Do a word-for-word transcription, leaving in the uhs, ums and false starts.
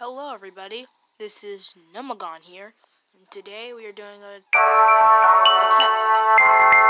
Hello everybody, this is Numagon here, and today we are doing a, a test.